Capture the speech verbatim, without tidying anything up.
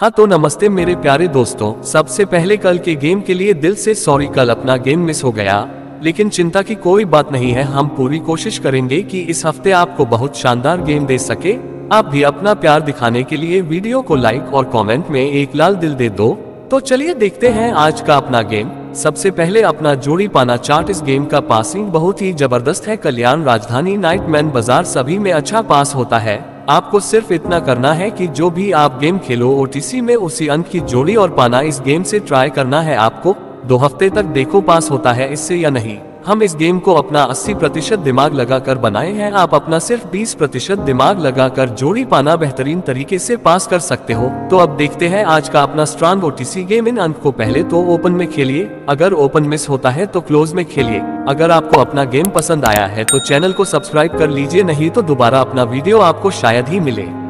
हाँ तो नमस्ते मेरे प्यारे दोस्तों, सबसे पहले कल के गेम के लिए दिल से सॉरी। कल अपना गेम मिस हो गया, लेकिन चिंता की कोई बात नहीं है। हम पूरी कोशिश करेंगे कि इस हफ्ते आपको बहुत शानदार गेम दे सके। आप भी अपना प्यार दिखाने के लिए वीडियो को लाइक और कमेंट में एक लाल दिल दे दो। तो चलिए देखते हैं आज का अपना गेम। सबसे पहले अपना जोड़ी पाना चार्ट। इस गेम का पासिंग बहुत ही जबरदस्त है। कल्याण, राजधानी, नाइटमैन, बाजार सभी में अच्छा पास होता है। आपको सिर्फ इतना करना है कि जो भी आप गेम खेलो ओटीसी में उसी अंक की जोड़ी और पाना इस गेम से ट्राई करना है आपको। दो हफ्ते तक देखो पास होता है इससे या नहीं। हम इस गेम को अपना अस्सी प्रतिशत दिमाग लगाकर बनाए हैं। आप अपना सिर्फ बीस प्रतिशत दिमाग लगाकर जोड़ी पाना बेहतरीन तरीके से पास कर सकते हो। तो अब देखते हैं आज का अपना स्ट्रॉन्ग ओटीसी गेम। इन अंक को पहले तो ओपन में खेलिए, अगर ओपन मिस होता है तो क्लोज में खेलिए। अगर आपको अपना गेम पसंद आया है तो चैनल को सब्सक्राइब कर लीजिए, नहीं तो दोबारा अपना वीडियो आपको शायद ही मिले।